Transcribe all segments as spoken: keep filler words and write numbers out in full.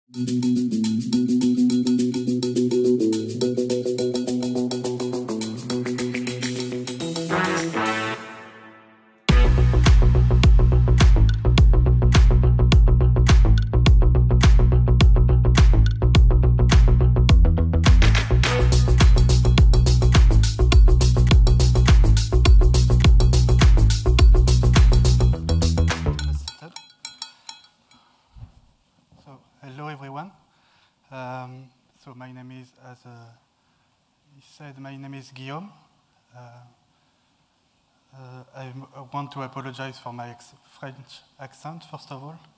Hello, everyone. Um, so my name is, as uh, he said, my name is Guillaume. Uh, uh, I, I want to apologize for my ex French accent, first of all.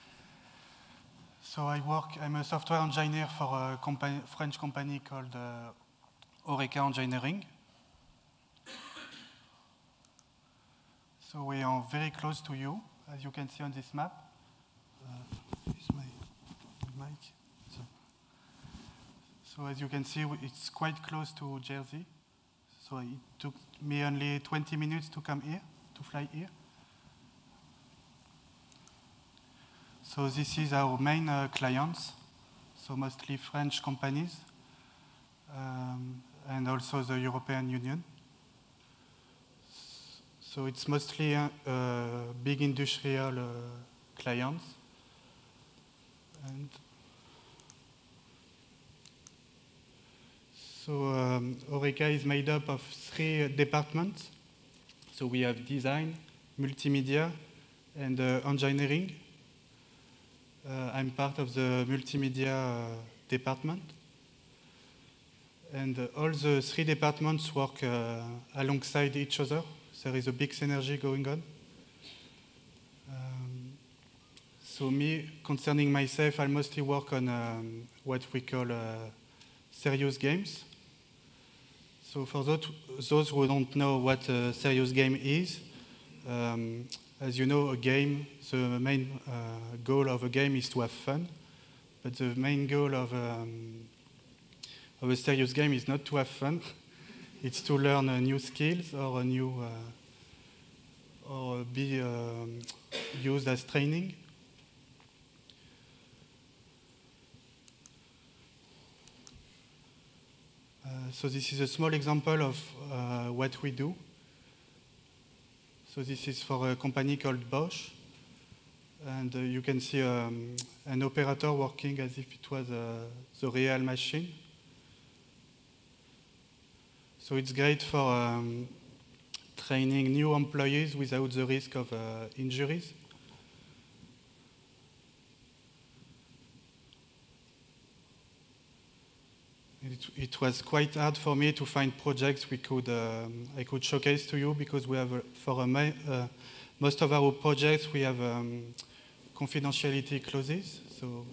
So I work, I'm a software engineer for a company, French company called uh, Horeca Engineering. So we are very close to you, as you can see on this map. Uh, is my mic? So, so as you can see, it's quite close to Jersey. So it took me only twenty minutes to come here, to fly here. So this is our main uh, clients, so mostly French companies, um, and also the European Union. So it's mostly uh, uh, big industrial uh, clients. And so um, Horeca is made up of three departments. So we have design, multimedia, and uh, engineering. Uh, I'm part of the multimedia uh, department. And uh, all the three departments work uh, alongside each other. There is a big synergy going on. Um, so me, concerning myself, I mostly work on um, what we call uh, serious games. So for those, those who don't know what a serious game is, um, as you know, a game, the main uh, goal of a game is to have fun, but the main goal of, um, of a serious game is not to have fun. It's to learn uh, new skills or a new, uh, or be um, used as training. Uh, so this is a small example of uh, what we do. So this is for a company called Bosch. And uh, you can see um, an operator working as if it was uh, the real machine. So it's great for um, training new employees without the risk of uh, injuries. It, it was quite hard for me to find projects we could, um, I could showcase to you because we have, a, for a, uh, most of our projects, we have um, confidentiality clauses. So,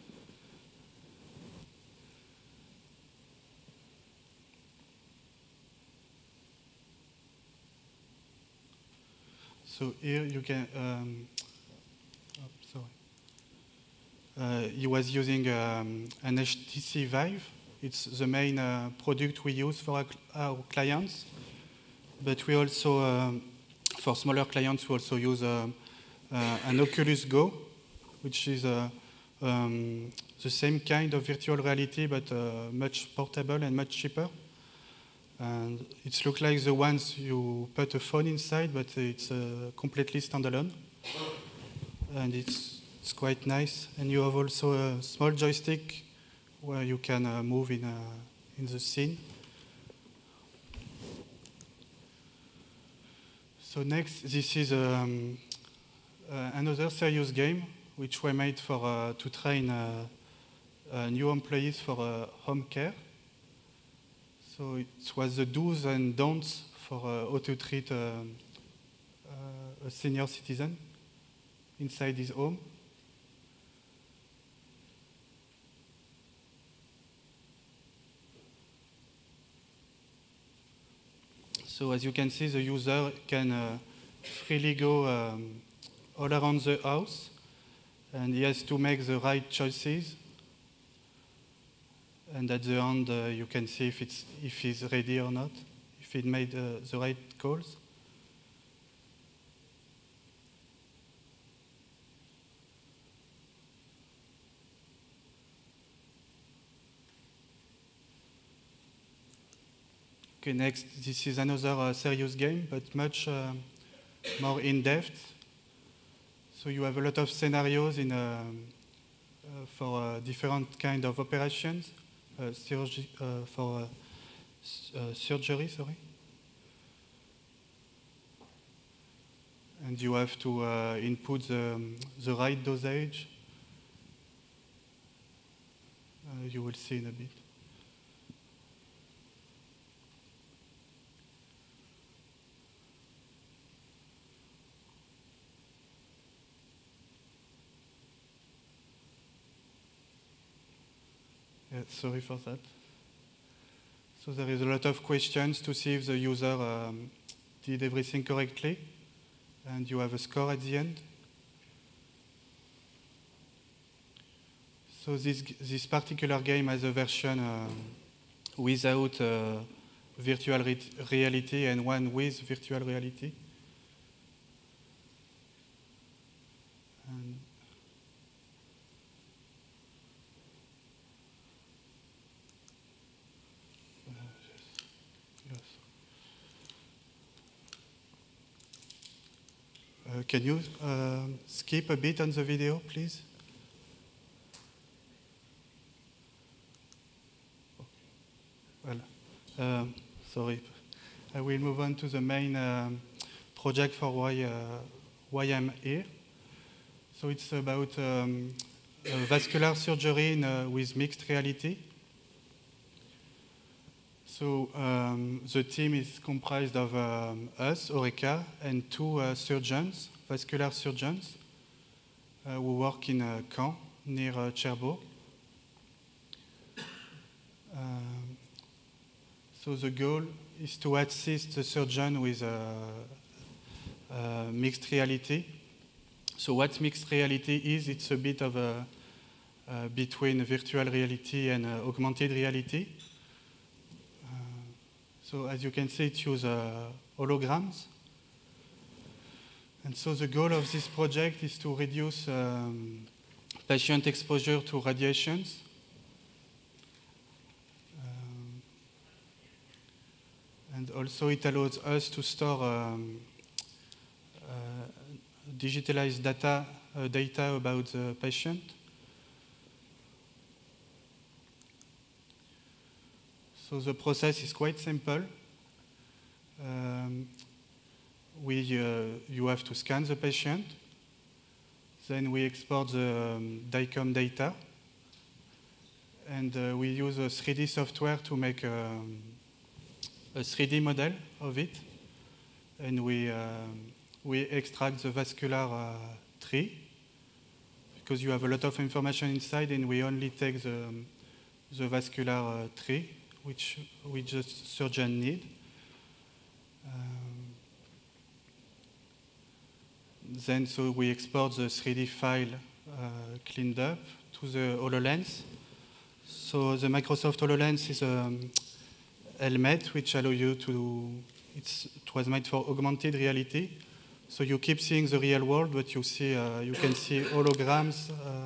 so here you can, um, oh, sorry. Uh, he was using um, an H T C Vive. It's the main uh, product we use for our, our clients, but we also, um, for smaller clients, we also use uh, uh, an Oculus Go, which is uh, um, the same kind of virtual reality, but uh, much portable and much cheaper. And it looks like the ones you put a phone inside, but it's uh, completely standalone. And it's, it's quite nice. And you have also a small joystick where you can uh, move in, uh, in the scene. So next, this is um, uh, another serious game which we made for, uh, to train uh, uh, new employees for uh, home care. So it was the do's and don'ts for uh, how to treat uh, uh, a senior citizen inside his home. So as you can see, the user can uh, freely go um, all around the house, and he has to make the right choices. And at the end, uh, you can see if, it's, if he's ready or not, if he made uh, the right calls. Okay, next, this is another uh, serious game, but much uh, more in-depth. So you have a lot of scenarios in, uh, uh, for uh, different kind of operations, uh, surgery, uh, for uh, uh, surgery, sorry. And you have to uh, input the, um, the right dosage. Uh, you will see in a bit. Yeah, sorry for that. So there is a lot of questions to see if the user um, did everything correctly. And you have a score at the end. So this, this particular game has a version uh, without uh, virtual re reality and one with virtual reality. And uh, yes. Yes. Uh, can you uh, skip a bit on the video, please? Well, uh, sorry. I will move on to the main um, project for why, uh, why I'm here. So it's about um, uh, vascular surgery in, uh, with mixed reality. So um, the team is comprised of um, us, Oreca, and two uh, surgeons, vascular surgeons, uh, who work in uh, Caen, near uh, Cherbourg. Um, so the goal is to assist the surgeon with uh, uh, mixed reality. So what mixed reality is, it's a bit of a, uh, between virtual reality and uh, augmented reality. So as you can see, it uses uh, holograms. And so the goal of this project is to reduce um, patient exposure to radiations. Um, and also it allows us to store um, uh, digitalized data, uh, data about the patient. So the process is quite simple. Um, we, uh, you have to scan the patient. Then we export the um, DICOM data. And uh, we use a three D software to make um, a three D model of it. And we, um, we extract the vascular uh, tree, because you have a lot of information inside, and we only take the, um, the vascular uh, tree, which we just surgeon need. Um, then so we export the three D file uh, cleaned up to the HoloLens. So the Microsoft HoloLens is a um, helmet which allows you to, it's, it was made for augmented reality. So you keep seeing the real world, but you see, uh, you can see holograms. Uh,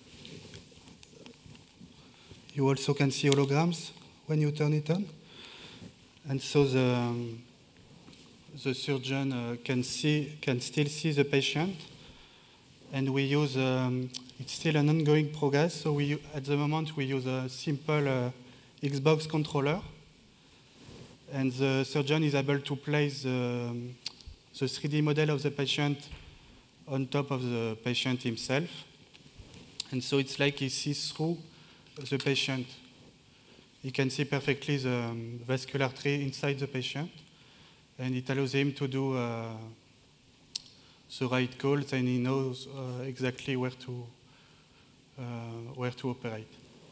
you also can see holograms when you turn it on. And so the, um, the surgeon uh, can, see, can still see the patient. And we use, um, it's still an ongoing progress. So we, at the moment, we use a simple uh, Xbox controller. And the surgeon is able to place the, um, the three D model of the patient on top of the patient himself. And so it's like he sees through the patient. He can see perfectly the um, vascular tree inside the patient, and it allows him to do uh, the right calls, and he knows uh, exactly where to, uh, where to operate.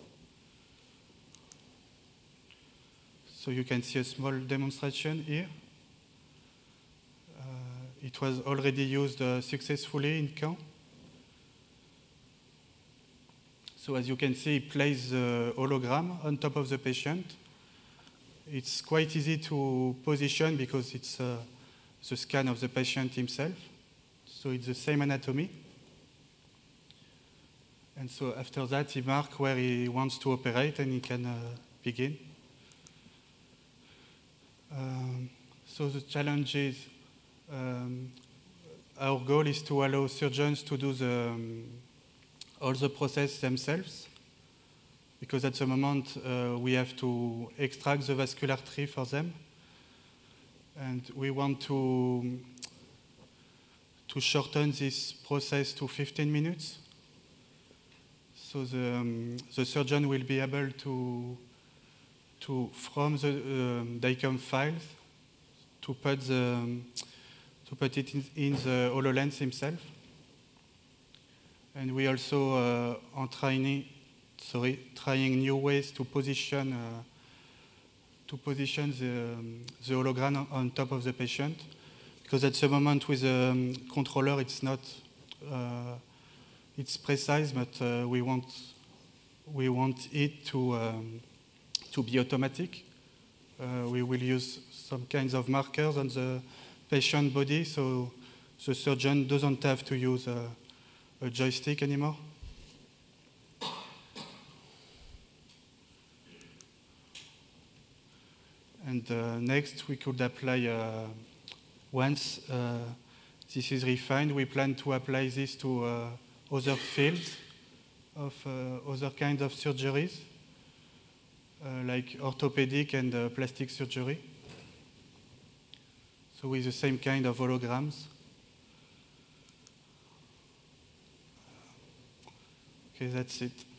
So you can see a small demonstration here. Uh, it was already used uh, successfully in Caen. So as you can see, it plays the hologram on top of the patient. It's quite easy to position because it's uh, the scan of the patient himself. So it's the same anatomy. And so after that, he marks where he wants to operate, and he can uh, begin. Um, so the challenge is, um, our goal is to allow surgeons to do the, um, all the process themselves, because at the moment uh, we have to extract the vascular tree for them, and we want to to shorten this process to fifteen minutes. So the, um, the surgeon will be able to, to from the um, DICOM files, to put, the, um, to put it in, in the HoloLens himself. And we also uh, are trying, sorry, trying new ways to position, uh, to position the, um, the hologram on top of the patient. Because at the moment with the um, controller, it's not, uh, it's precise, but uh, we want we want it to um, to be automatic. Uh, we will use some kinds of markers on the patient body, so the surgeon doesn't have to use a, a joystick anymore. And uh, next, we could apply uh, once uh, this is refined, we plan to apply this to uh, other fields of uh, other kinds of surgeries, uh, like orthopedic and uh, plastic surgery. So with the same kind of holograms. Okay, that's it.